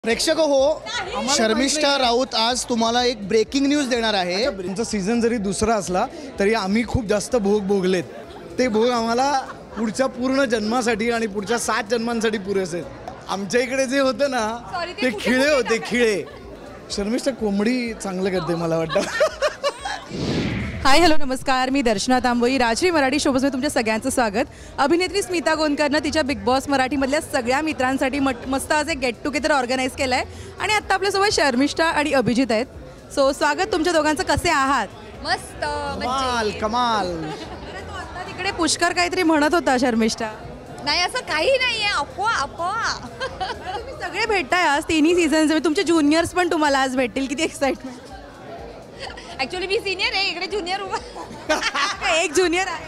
प्रेक्षक हो, शर्मिष्ठा राऊत आज तुम्हाला एक ब्रेकिंग न्यूज देणार आहे। तुमचा सीझन जरी दुसरा असला तरी आम्ही खूप जास्त भोग भोगलेत। ते भोग आम्हाला पुढच्या पूर्ण जन्मासाठी आणि पुढच्या 7 जन्मांसाठी पुरेसे आहेत। आमच्या इकडे जे होतं ना ते खिळे होते, खिळे। शर्मिष्ठा कोंबडी चांगलं करते मला वाटतं। हाय हॅलो नमस्कार, मी दर्शना तांबोई। राजश्री मराठी शोबसमध्ये तुमच्या सगळ्यांचं स्वागत। अभिनेत्री स्मिता गोंदकरनं तिच्या बिग बॉस मराठीमधल्या सगळ्या मित्रांसाठी मस्त आज एक गेट टुगेदर ऑर्गनाईज केलं आहे आणि आत्ता आपल्यासोबत शर्मिष्ठा आणि अभिजित आहेत। सो स्वागत तुमच्या दोघांचं, कसे आहात? मस्त कमाल कमाल। आता तिकडे पुष्कर काहीतरी म्हणत होता शर्मिष्ठा। नाही असं काही नाहीये, अफवा अफवा। तुम्ही सगळे भेटताय आज तिन्ही सीझन्स, तुमचे ज्युनियर्स पण तुम्हाला आज भेटतील, किती एक्साइटमेंट। ऍक्च्युअली मी सिनियर आहे, इकडे ज्युनियर उभा। एक ज्युनियर आहे।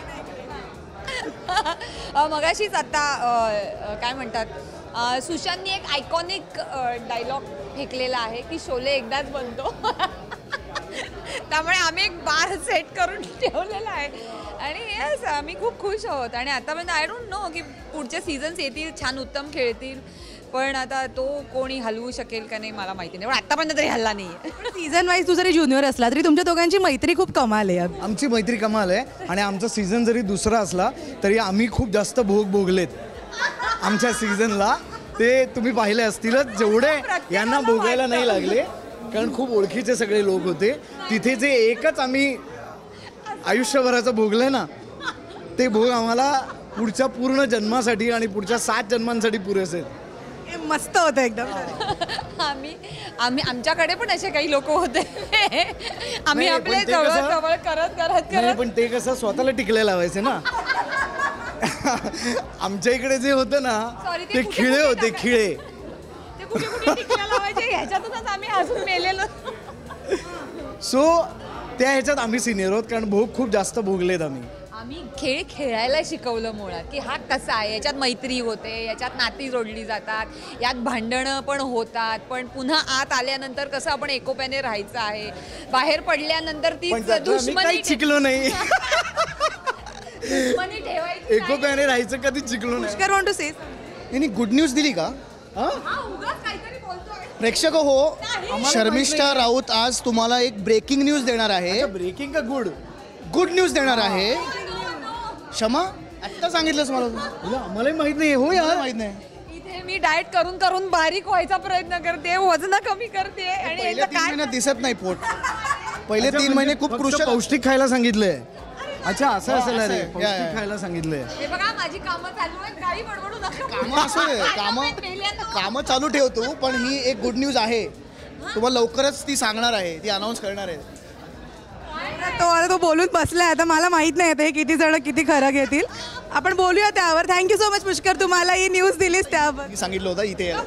मगाशीच आता काय म्हणतात, सुशांतनी एक आयकॉनिक डायलॉग फेकलेला आहे की शोले एकदाच बनतो। त्यामुळे आम्ही एक बार सेट करून ठेवलेला आहे आणि येस आम्ही खूप खुश आहोत। आणि आतापर्यंत आय डोंट नो की पुढचे सीझन्स येतील, छान उत्तम खेळतील, पण आता तो कोणी हलवू शकेल का नाही मला माहिती नाही, पण आतापर्यंत तरी हल्ला नाही। सीझन वाईज तू जरी ज्युनियर असला तरी तुमच्या दोघांची मैत्री खूप कमाल आहे। आमची मैत्री कमाल आहे आणि आमचा सीझन जरी दुसरा असला तरी आम्ही खूप जास्त भोग भोगलेत आमच्या सीझनला। ते तुम्ही पाहिले असतीलच, जेवढे यांना भोगायला नाही लागले कारण खूप ओळखीचे सगळे लोक होते तिथे। जे एकच आम्ही आयुष्यभराचं भोगलंय ना, ते भोग आम्हाला पुढच्या पूर्ण जन्मासाठी आणि पुढच्या 7 जन्मांसाठी पुरेसे आहेत। मस्त होतं एकदम। आमच्याकडे पण असे काही लोक होते, आम्ही नाही, आपले पण ते जवळ कसं- जवळ करत करत नाही, करत पण ते कसं स्वतःला टिकले लावायचे ना। आमच्या इकडे जे होतं ना Sorry, ते ते कुठे खिळे कुठे होते, टाकायचे? खिळे। ते कुठे कुठे टिकल्या लावायचे ह्याच्यातूनच आम्ही अजून मेलेलो। सो त्या ह्याच्यात आम्ही सिनियर आहोत कारण भोग खूप जास्त भोगलेत आम्ही। आम्ही खेळ खेळायला शिकवलं मुळात, की हा कसा आहे, याच्यात मैत्री होते, याच्यात नाती जोडली जातात, यात भांडणं पण होतात, पण पुन्हा आत आल्यानंतर कसं आपण एकोप्याने राहायचं आहे, बाहेर पडल्यानंतर ती पण त्यातलं आम्ही काहीच शिकलो नाही। दुश्मनी ठेवायची एकोप्याने राहायचं कधीच शिकलो नाही। पुष्कर वॉन्ट टू से यांनी गुड न्यूज दिली का? हा, उगाच काहीतरी बोलतोय। प्रेक्षक हो, शर्मिष्ठा राऊत आज तुम्हाला एक ब्रेकिंग न्यूज देणार आहे। ब्रेकिंग का गुड गुड न्यूज देणार आहे। क्षमा, आत्ता सांगितलंस मला तू। मलाही माहित नाही हो यार। माहित नाही। इथे मी डाएट करून करून बारीक व्हायचा प्रयत्न करते, वजन कमी करते आणि पहिल्या याचं 3 काय महिन्यात दिसत नाही पोट। पहिले अच्छा, 3 महिने म्हणजे खूप फक्त कृषी पौष्टिक खायला सांगितलंय। अच्छा, असं असेल असं अरे, आहे. या, पौष्टिक या. खायला सांगितलंय। हे बघा माझी कामं चालू आहेत, काही बडबडू नका। कामं असू दे, कामं चालू ठेवतो, पण ही एक गुड न्यूज आहे। तुम्हाला लवकरच ती सांगणार आहे, ती अनाऊन्स करणार आहे। तो बोलून बसलाय, आता मला माहित नाही आता हे किती जण किती खरं घेतील। आपण बोलूया त्यावर। थँक्यू सो मच पुष्कर, तुम्हाला ही न्यूज दिलीस त्यावर। मी सांगितलं होतं इथे यायला।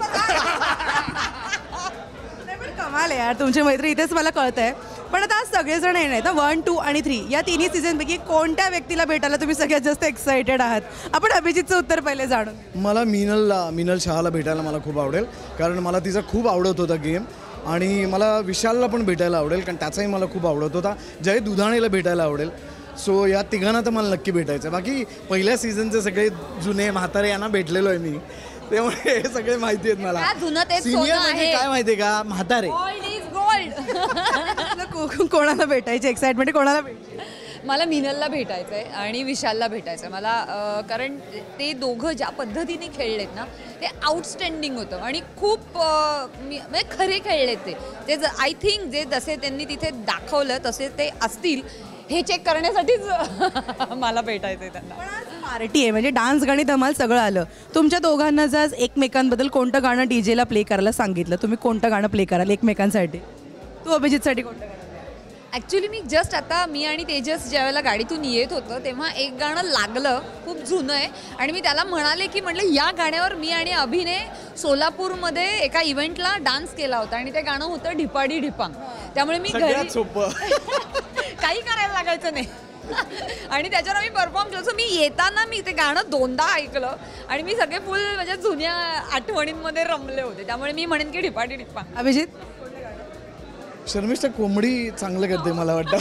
नाही, पण कमाल आहे यार तुमची मैत्री, इथेच मला कळत आहे। पण आता आज सगळेजण येणार आहेत ना, 1, 2 आणि 3 या तिन्ही सीझनपैकी कोणत्या व्यक्तीला भेटायला तुम्ही सगळ्यात जास्त एक्साइटेड आहात? आपण अभिजितचं उत्तर पहिले जाणून। मला मिनल शहाला भेटायला मला खूप आवडेल कारण मला तिचा खूप आवडत होता गेम। आणि मला विशालला पण भेटायला आवडेल कारण त्याचाही मला खूप आवडत होता। जय दुधाणेला भेटायला आवडेल। सो या तिघांना तर मला नक्की भेटायचं। बाकी पहिल्या सीझनचे सगळे जुने म्हातारे यांना भेटलेलो आहे मी, त्यामुळे हे सगळे माहिती आहेत मला। त्या जुनं तेच सोनं Senior म्हणजे आहे। काय माहिती आहे का, म्हातारे। Gold is gold. कोणाला भेटायची एक्साइटमेंट, कोणाला भेटायची? मला मिनलला भेटायचं आहे आणि विशालला भेटायचं आहे मला, कारण ते दोघं ज्या पद्धतीने खेळलेत ना ते आउटस्टँडिंग होतं आणि खूप म्हणजे खरे खेळलेत ते आय थिंक जे जसे त्यांनी तिथे दाखवलं तसे ते असतील हे चेक करण्यासाठीच मला भेटायचं आहे त्यांना। पार्टी आहे म्हणजे डान्स, गाणी, धमाल सगळं आलं। तुमच्या दोघांना जर एकमेकांबद्दल कोणतं गाणं डीजेला प्ले करायला सांगितलं, तुम्ही कोणतं गाणं प्ले कराल एकमेकांसाठी? तू अभिजितसाठी कोणतं गाणं? ॲक्च्युली मी जस्ट आता मी आणि तेजस ज्यावेळेला गाडीतून येत होतं तेव्हा एक गाणं लागलं, खूप जुनं आहे आणि मी त्याला म्हणाले की म्हटलं या गाण्यावर मी आणि अभिने सोलापूरमध्ये एका इव्हेंटला डान्स केला होता आणि ते गाणं होतं ढिपाडी ढिपांग। त्यामुळे मी सगळ्यात सोपं। काही करायला लागायचं नाही आणि त्याच्यावर आम्ही परफॉर्म केलं। सो मी येताना मी ते गाणं 2दा ऐकलं आणि मी सगळे फुल म्हणजे जुन्या आठवणींमध्ये रमले होते, त्यामुळे मी म्हणेन की ढिपाडी ढिपांग। अभिजित? शर्मिष्ठा कोंबडी चांगलं करते मला वाटतं।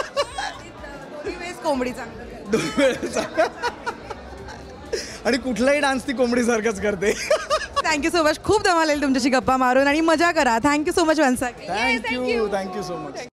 कोंबडी चांगलं। 2 वेळेस आणि कुठलाही डान्स ती कोंबडी सारखाच करते। Thank you so much. खूप धमाल येईल तुमच्याशी गप्पा मारून आणि मजा करा. Thank you so much once again. Thank you so much.